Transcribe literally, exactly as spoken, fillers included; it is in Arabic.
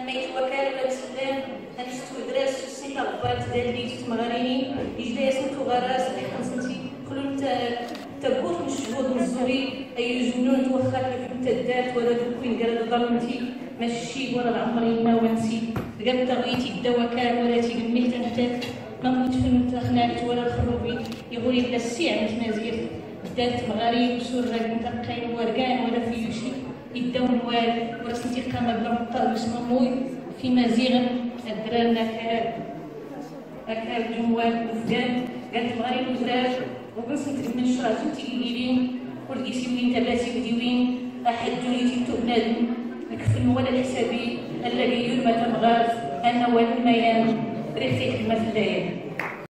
ميت وكالة ولا تسلم هنشتو دراس سنتا غبات دالي تمغاريني يجدا سنتو غراس اللي خمسنتي خلون تبوت من الشهود من الزوري اي جنون توخا كيف انت دات ولا تكوين قال ظلمتي ماشي ولا العمري ما وانسي قد طغيتي الدوكال ولا تيقميت انتك ما موت فين خناقت ولا الخروبي يقول لي بلا السيع متمازير دات مغاري وسور راك قاين ورقان ولا في يوشي يداو الوال ورسنتي قامه بلا مطار وسموي في مزيغ الدرارنا كهاد هكا الجموال وفدان قالت مغاري وزراج وقنصنت من الشرا زوتي ليلين ولقيتي وين تباتي بديوين احد جوليتي تبنادم الكفن ولا الحسابي الذي يرمى تمغاز انا والميان ريحتي كلمه في الليل.